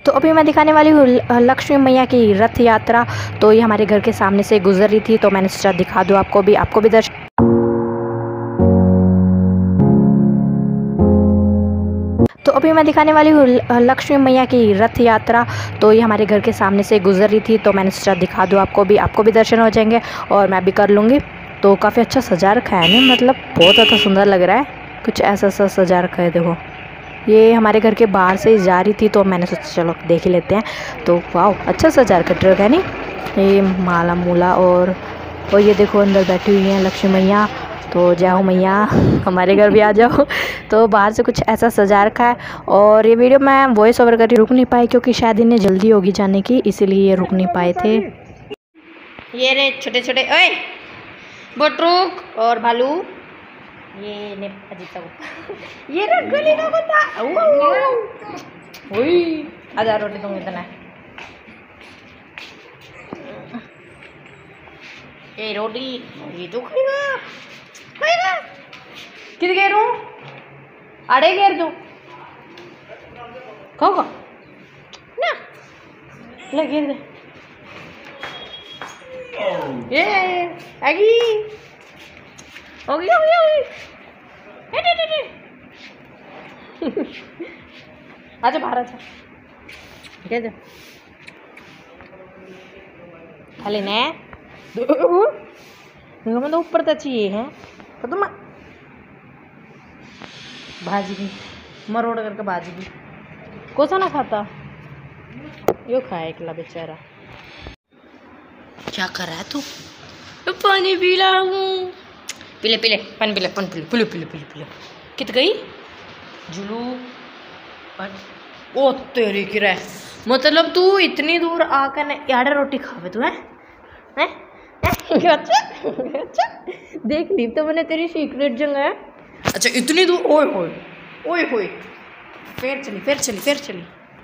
तो अभी मैं दिखाने वाली हूँ लक्ष्मी मैया की रथ यात्रा। तो ये हमारे घर के सामने से गुजर रही थी, तो मैंने सोचा दिखा दूँ आपको भी दर्शन। तो अभी मैं दिखाने वाली हूँ लक्ष्मी मैया की रथ यात्रा। तो ये हमारे घर के सामने से गुजर रही थी, तो मैंने सोचा दिखा दूँ आपको भी दर्शन हो जाएंगे और मैं भी कर लूँगी। तो काफ़ी अच्छा सजा रखा है ना, मतलब बहुत ज़्यादा सुंदर लग रहा है। कुछ ऐसा सा सजा रखा है, देखो ये हमारे घर के बाहर से जा रही थी, तो मैंने सोचा चलो देख ही लेते हैं। तो वाह, अच्छा सजा रखा ट्रक है नहीं, ये माला मूला और ये देखो अंदर बैठी हुई हैं लक्ष्मी मैया। तो जाओ मैया हमारे घर भी आ जाओ। तो बाहर से कुछ ऐसा सजा रखा है। और ये वीडियो मैं वॉइस ओवर कर रुक नहीं पाई, क्योंकि शायद इन्हें जल्दी होगी जाने की, इसीलिए ये रुक नहीं पाए थे। ये रे छोटे छोटे ओए बटरूक और भालू, ये ने अजीब सा कुत्ता ये रे गली का कुत्ता। ओए आजा रोटी दूंगी इतना। ये रोटी ये तो खाएगा किधर गए रू आड़े गए तू खाओ ना लगे दे ये आगी होगी आजा बाहर आजा दे दे खाली ने तो ऊपर तो चाहिए है तो तुम भाजी भी मरोड़ करके भाजी भी कोसा ना खाता, यो खाए अकेला बेचारा। क्या कर रहा है तू? पानी पी रहा हूँ। पीले पीले पानी पीले पानी पीले पीले पीले पीले पीले कित गई जुलू। ओ तेरी की रह, मतलब तू इतनी दूर आकर यार रोटी खावे तू है? अच्छा देख ली तो मैंने तेरी सीक्रेट जगह है। अच्छा इतनी दूर, ओए होए फिर चली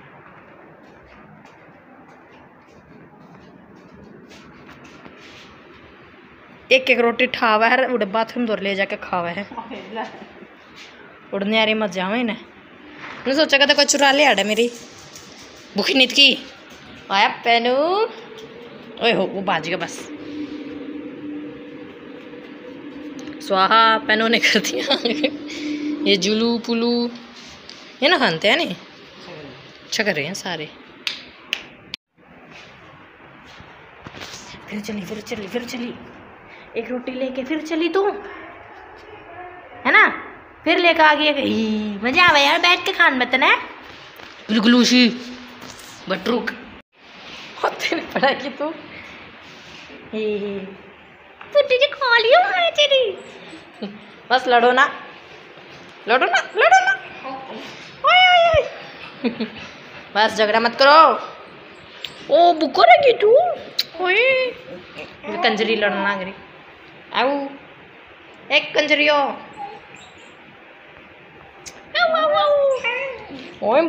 एक रोटी ठावा है उड़े बाथरूम दूर ले जाके खावा है। उड़ने आ रही मजा में ने सोचा कहता कोई चुरा ले आड़ा मेरी भूखी नींद की आया पेनू। ओए हो वो बाज गया बस, स्वाहा पेनों ने कर दिया। ये जुलू पुलू ये ना खानते हैं नहीं, अच्छा कर रहे हैं सारे। फिर चली एक रोटी लेके फिर चली तू है ना, फिर लेकर आ गई। मजा आवे यार बैठ के खान मत ना गुलगुलूशी बटरूक होते नहीं पड़ा कि तू तुझे खा लियो है तेरी। बस लड़ो ना ओए बस झगड़ा मत करो। ओ बुको रही तू ओए कंजरी लड़ना गरी आओ एक कंजरियो ओए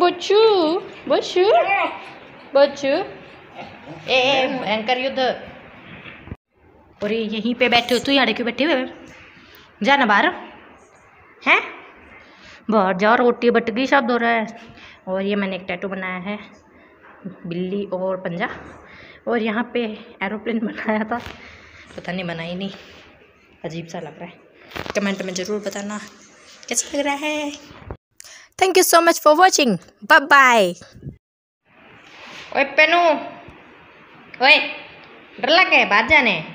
बच्चू ए भयंकर युद्ध। और यहीं पे बैठे हो तू, यहाँ क्यों बैठे हुए? जाना बाहर हैं, बाहर जाओ रोटी बट गई शब्द हो रहा है। और ये मैंने एक टैटू बनाया है बिल्ली और पंजा, और यहाँ पे एरोप्लेन बनाया था, पता नहीं बनाई नहीं, अजीब सा लग रहा है। कमेंट में ज़रूर बताना कैसा लग रहा है। Thank you so much for watching, bye bye. ओए पेनू ओए डर लगे बाहर जाने।